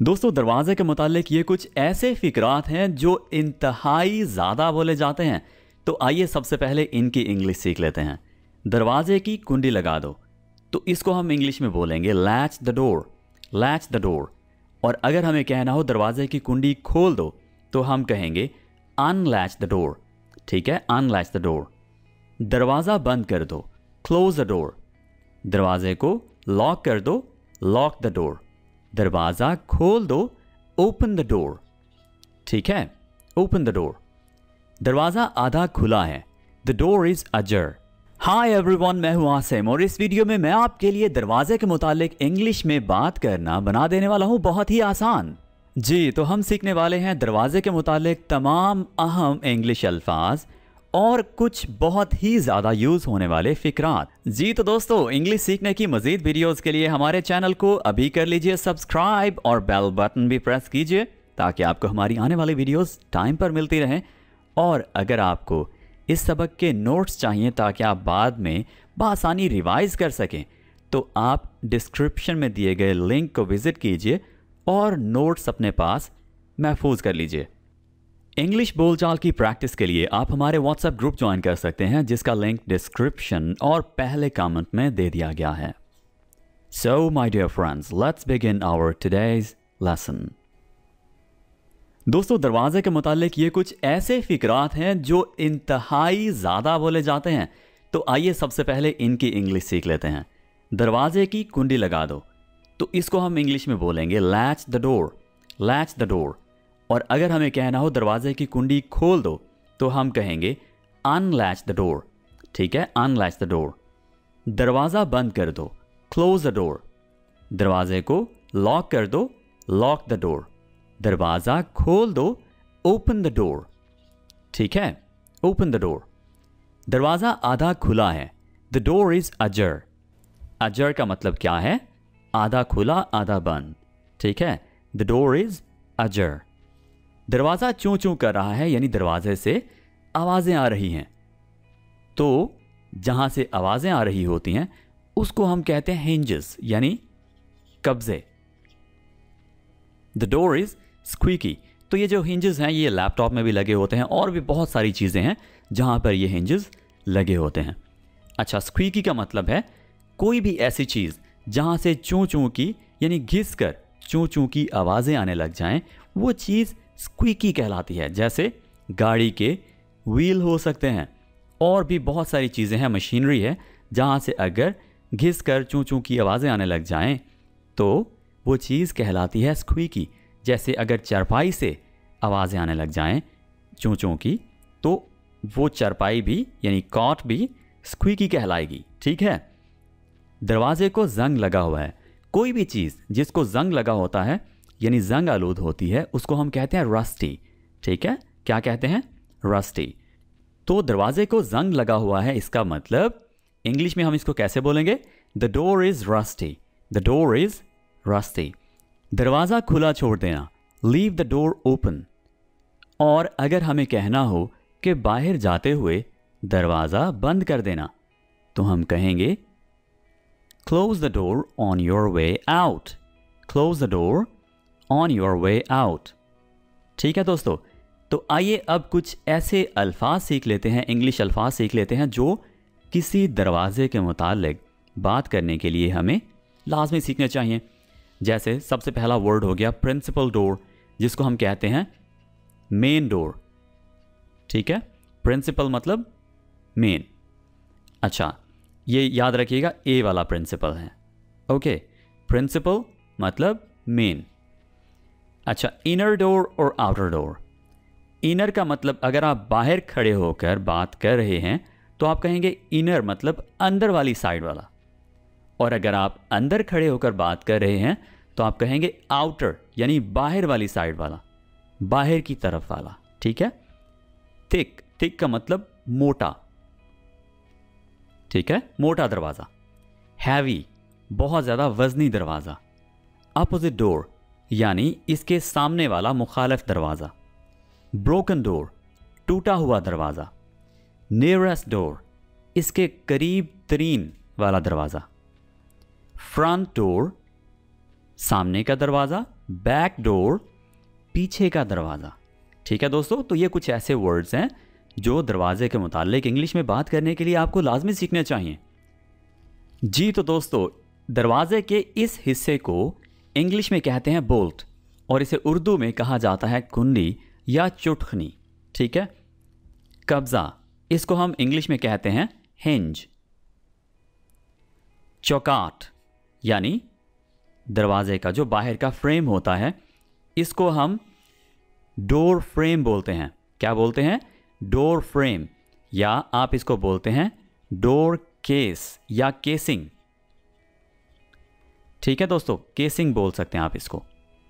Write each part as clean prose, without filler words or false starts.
दोस्तों दरवाजे के मुतालिक ये कुछ ऐसे फिक्रात हैं जो इंतहाई ज़्यादा बोले जाते हैं। तो आइए सबसे पहले इनकी इंग्लिश सीख लेते हैं। दरवाजे की कुंडी लगा दो, तो इसको हम इंग्लिश में बोलेंगे latch the door, latch the door. और अगर हमें कहना हो दरवाजे की कुंडी खोल दो, तो हम कहेंगे अनलैच द डोर। ठीक है, अनलैच द डोर। दरवाज़ा बंद कर दो, क्लोज द डोर। दरवाजे को लॉक कर दो, लॉक द डोर। दरवाज़ा खोल दो, ओपन द डोर। ठीक है, ओपन द डोर। दरवाज़ा आधा खुला है, द डोर इज़ अजर। हाय एवरीवन, मैं हूं आसिम और इस वीडियो में मैं आपके लिए दरवाजे के मुतालिक इंग्लिश में बात करना बना देने वाला हूं बहुत ही आसान। जी, तो हम सीखने वाले हैं दरवाजे के मुतालिक तमाम अहम इंग्लिश अल्फाज और कुछ बहुत ही ज़्यादा यूज़ होने वाले फ़िक्रात। जी तो दोस्तों, इंग्लिश सीखने की मज़ीद वीडियोस के लिए हमारे चैनल को अभी कर लीजिए सब्सक्राइब और बेल बटन भी प्रेस कीजिए ताकि आपको हमारी आने वाली वीडियोस टाइम पर मिलती रहें। और अगर आपको इस सबक के नोट्स चाहिए ताकि आप बाद में बआसानी रिवाइज़ कर सकें, तो आप डिस्क्रिप्शन में दिए गए लिंक को विज़िट कीजिए और नोट्स अपने पास महफूज कर लीजिए। इंग्लिश बोलचाल की प्रैक्टिस के लिए आप हमारे व्हाट्सएप ग्रुप ज्वाइन कर सकते हैं, जिसका लिंक डिस्क्रिप्शन और पहले कमेंट में दे दिया गया है। So my dear friends, let's begin our today's lesson. दोस्तों दरवाजे के मुतालिक ये कुछ ऐसे फिक्रात हैं जो इंतहाई ज़्यादा बोले जाते हैं। तो आइए सबसे पहले इनकी इंग्लिश सीख लेते हैं। दरवाजे की कुंडी लगा दो, तो इसको हम इंग्लिश में बोलेंगे latch the door, latch the door. और अगर हमें कहना हो दरवाजे की कुंडी खोल दो, तो हम कहेंगे अनलैच द डोर। ठीक है, अनलैच द डोर। दरवाज़ा बंद कर दो, क्लोज द डोर। दरवाजे को लॉक कर दो, लॉक द डोर। दरवाज़ा खोल दो, ओपन द डोर। ठीक है, ओपन द डोर। दरवाज़ा आधा खुला है, द डोर इज़ अजर। अजर का मतलब क्या है? आधा खुला आधा बंद। ठीक है, द डोर इज़ अजर। दरवाज़ा चूं चूं कर रहा है, यानी दरवाजे से आवाज़ें आ रही हैं। तो जहाँ से आवाज़ें आ रही होती हैं उसको हम कहते हैं हिंजेस, यानी कब्जे। The door is squeaky. तो ये जो हिंजेस हैं ये लैपटॉप में भी लगे होते हैं और भी बहुत सारी चीज़ें हैं जहाँ पर ये हिंजेस लगे होते हैं। अच्छा, स्क्वीकी का मतलब है कोई भी ऐसी चीज़ जहाँ से चूं चूं की यानी घिस कर चूं चूं की आवाज़ें आने लग जाएं, वो चीज़ स्क्वीकी कहलाती है। जैसे गाड़ी के व्हील हो सकते हैं और भी बहुत सारी चीज़ें हैं, मशीनरी है, जहाँ से अगर घिस कर चूं चूं की आवाज़ें आने लग जाएं तो वो चीज़ कहलाती है स्क्वीकी। जैसे अगर चारपाई से आवाज़ें आने लग जाएं चूं चूं की, तो वो चारपाई भी यानी कॉट भी स्क्वीकी कहलाएगी। ठीक है। दरवाजे को जंग लगा हुआ है। कोई भी चीज़ जिसको जंग लगा होता है यानी जंग आलूद होती है उसको हम कहते हैं रस्टी। ठीक है, क्या कहते हैं? रस्टी। तो दरवाजे को जंग लगा हुआ है, इसका मतलब इंग्लिश में हम इसको कैसे बोलेंगे? The door is rusty, the door is rusty. दरवाज़ा खुला छोड़ देना, लीव द डोर ओपन। और अगर हमें कहना हो कि बाहर जाते हुए दरवाज़ा बंद कर देना, तो हम कहेंगे close the door on your way out, close the door on your way out. ठीक है दोस्तों, तो आइए अब कुछ ऐसे अल्फाज सीख लेते हैं, इंग्लिश अल्फाज सीख लेते हैं जो किसी दरवाजे के मुतालिक बात करने के लिए हमें लाजमी सीखने चाहिए। जैसे सबसे पहला वर्ड हो गया प्रिंसिपल डोर, जिसको हम कहते हैं मेन डोर। ठीक है, प्रिंसिपल मतलब मेन। अच्छा, ये याद रखिएगा, ए वाला प्रिंसिपल है। ओके, प्रिंसिपल मतलब मेन। अच्छा, इनर डोर और आउटर डोर। इनर का मतलब अगर आप बाहर खड़े होकर बात कर रहे हैं तो आप कहेंगे इनर मतलब अंदर वाली साइड वाला, और अगर आप अंदर खड़े होकर बात कर रहे हैं तो आप कहेंगे आउटर यानी बाहर वाली साइड वाला, बाहर की तरफ वाला। ठीक है। थिक, थिक का मतलब मोटा। ठीक है, मोटा दरवाज़ा। हैवी, बहुत ज़्यादा वजनी दरवाज़ा। अपोजिट डोर यानी इसके सामने वाला मुखालिफ दरवाज़ा। ब्रोकन डोर, टूटा हुआ दरवाज़ा। नियरेस्ट डोर, इसके करीब तरीन वाला दरवाज़ा। फ्रंट डोर, सामने का दरवाज़ा, बैक डोर, पीछे का दरवाज़ा। ठीक है दोस्तों, तो ये कुछ ऐसे वर्ड्स हैं जो दरवाजे के मुतालिक इंग्लिश में बात करने के लिए आपको लाजमी सीखने चाहिए। जी तो दोस्तों, दरवाजे के इस हिस्से को इंग्लिश में कहते हैं बोल्ट और इसे उर्दू में कहा जाता है कुंडी या चुटखनी। ठीक है। कब्जा, इसको हम इंग्लिश में कहते हैं हिंज। चौकाट यानी दरवाजे का जो बाहर का फ्रेम होता है, इसको हम डोर फ्रेम बोलते हैं। क्या बोलते हैं? डोर फ्रेम, या आप इसको बोलते हैं डोर केस या केसिंग। ठीक है दोस्तों, केसिंग बोल सकते हैं आप इसको।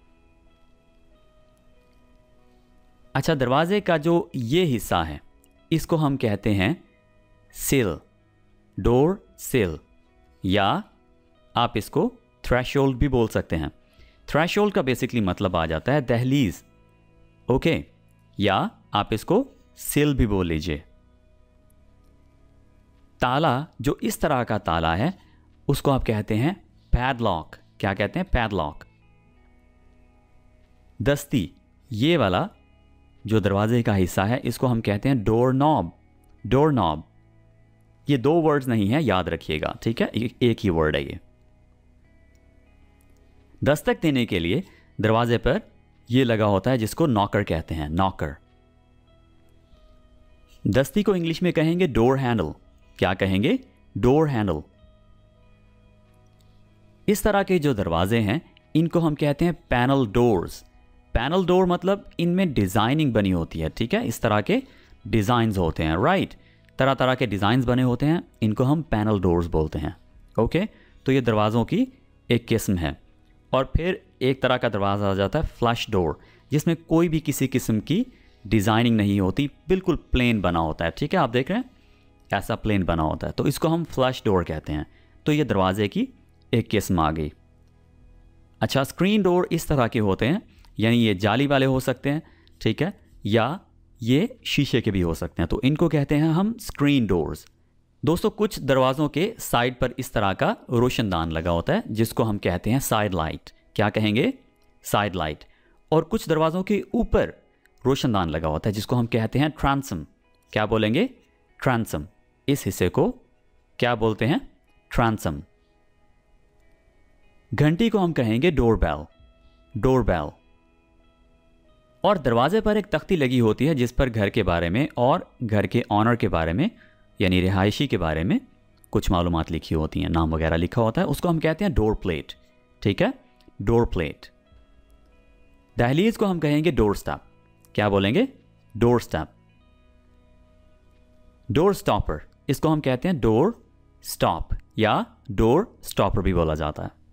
अच्छा, दरवाजे का जो ये हिस्सा है इसको हम कहते हैं सिल, डोर सिल, या आप इसको थ्रेशोल्ड भी बोल सकते हैं। थ्रेशोल्ड का बेसिकली मतलब आ जाता है दहलीज। ओके, या आप इसको सिल भी बोल लीजिए। ताला, जो इस तरह का ताला है, उसको आप कहते हैं पैडलॉक। क्या कहते हैं? पैडलॉक। दस्ती, ये वाला जो दरवाजे का हिस्सा है, इसको हम कहते हैं डोर नॉब। डोर नॉब, ये दो वर्ड्स नहीं है, याद रखिएगा। ठीक है, एक ही वर्ड है ये। दस्तक देने के लिए दरवाजे पर ये लगा होता है जिसको नॉकर कहते हैं, नॉकर। दस्ती को इंग्लिश में कहेंगे डोर हैंडल। क्या कहेंगे? Door handle. इस तरह के जो दरवाजे हैं इनको हम कहते हैं पैनल डोर्स। पैनल डोर मतलब इनमें डिजाइनिंग बनी होती है। ठीक है, इस तरह के डिजाइन्स होते हैं, राइट। तरह तरह के डिजाइन्स बने होते हैं, इनको हम पैनल डोर्स बोलते हैं। ओके, तो ये दरवाज़ों की एक किस्म है। और फिर एक तरह का दरवाज़ा आ जाता है फ्लश डोर, जिसमें कोई भी किसी किस्म की डिज़ाइनिंग नहीं होती, बिल्कुल प्लेन बना होता है। ठीक है, आप देख रहे हैं, ऐसा प्लेन बना होता है, तो इसको हम फ्लश डोर कहते हैं। तो ये दरवाजे की एक किस्म आ गई। अच्छा, स्क्रीन डोर इस तरह के होते हैं, यानी ये जाली वाले हो सकते हैं, ठीक है, या ये शीशे के भी हो सकते हैं, तो इनको कहते हैं हम स्क्रीन डोर्स। दोस्तों, कुछ दरवाज़ों के साइड पर इस तरह का रोशनदान लगा होता है जिसको हम कहते हैं साइड लाइट। क्या कहेंगे? Side light. और कुछ दरवाज़ों के ऊपर रोशनदान लगा होता है जिसको हम कहते हैं ट्रांसम। क्या बोलेंगे? ट्रांसम। इस हिस्से को क्या बोलते हैं? ट्रांसम। घंटी को हम कहेंगे डोरबेल। डोरबेल। और दरवाजे पर एक तख्ती लगी होती है जिस पर घर के बारे में और घर के ऑनर के बारे में, यानी रिहायशी के बारे में कुछ मालूमात लिखी होती हैं, नाम वगैरह लिखा होता है, उसको हम कहते हैं डोर प्लेट। ठीक है, डोर प्लेट। दहलीज को हम कहेंगे डोर स्टॉप। क्या बोलेंगे? Door stop. डोर स्टॉपर, इसको हम कहते हैं डोर स्टॉप या डोर स्टॉपर भी बोला जाता है।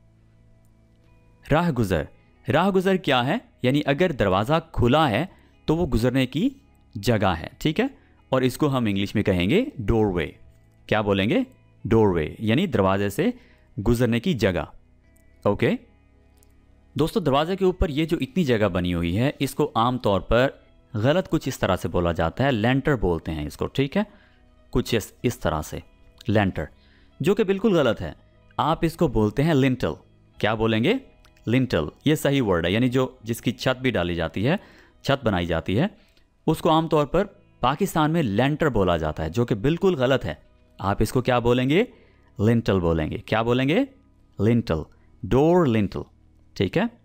राह गुजर। राह गुजर क्या है? यानी अगर दरवाज़ा खुला है तो वो गुजरने की जगह है। ठीक है, और इसको हम इंग्लिश में कहेंगे डोरवे। क्या बोलेंगे? डोरवे, यानी दरवाजे से गुजरने की जगह। ओके दोस्तों, दरवाजे के ऊपर ये जो इतनी जगह बनी हुई है, इसको आमतौर पर गलत कुछ इस तरह से बोला जाता है, लेंटर बोलते हैं इसको। ठीक है, कुछ इस तरह से लेंटर, जो कि बिल्कुल गलत है। आप इसको बोलते हैं लिंटल। क्या बोलेंगे? लिंटल। ये सही वर्ड है, यानी जो जिसकी छत भी डाली जाती है, छत बनाई जाती है, उसको आमतौर पर पाकिस्तान में लेंटर बोला जाता है, जो कि बिल्कुल गलत है। आप इसको क्या बोलेंगे? लिंटल बोलेंगे। क्या बोलेंगे? Lintel, door lintel. ठीक है।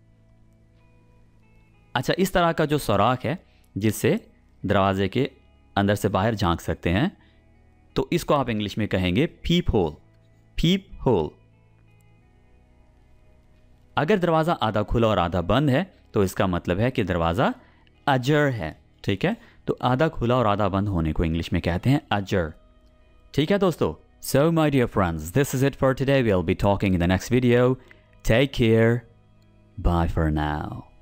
अच्छा, इस तरह का जो सुराख है जिससे दरवाजे के अंदर से बाहर झांक सकते हैं, तो इसको आप इंग्लिश में कहेंगे पीप होल। पीप होल। अगर दरवाज़ा आधा खुला और आधा बंद है तो इसका मतलब है कि दरवाज़ा अजर है। ठीक है, तो आधा खुला और आधा बंद होने को इंग्लिश में कहते हैं अजर। ठीक है दोस्तों, so my dear friends, this is it for today. We'll be talking in the next video. Take care. Bye for now.